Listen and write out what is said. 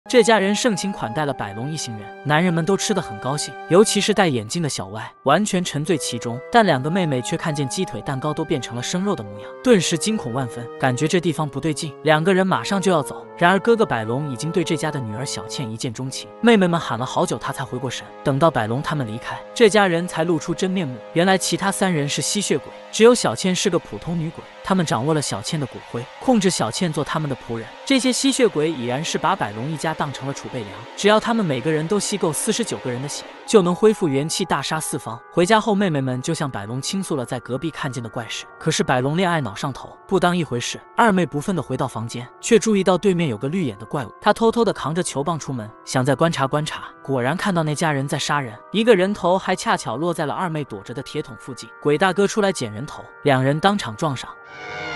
这家人盛情款待了百龙一行人，男人们都吃得很高兴，尤其是戴眼镜的小歪，完全沉醉其中。但两个妹妹却看见鸡腿蛋糕都变成了生肉的模样，顿时惊恐万分，感觉这地方不对劲。两个人马上就要走，然而哥哥百龙已经对这家的女儿小倩一见钟情。妹妹们喊了好久，他才回过神。等到百龙他们离开，这家人才露出真面目。原来其他三人是吸血鬼，只有小倩是个普通女鬼。他们掌握了小倩的骨灰，控制小倩做他们的仆人。这些吸血鬼已然是把百龙一家当成了储备粮，只要他们每个人都吸够49个人的血，就能恢复元气，大杀四方。回家后，妹妹们就向百龙倾诉了在隔壁看见的怪事。可是百龙恋爱脑上头，不当一回事。二妹不忿地回到房间，却注意到对面有个绿眼的怪物。她偷偷地扛着球棒出门，想再观察观察。果然看到那家人在杀人，一个人头还恰巧落在了二妹躲着的铁桶附近。鬼大哥出来捡人头，两人当场撞上。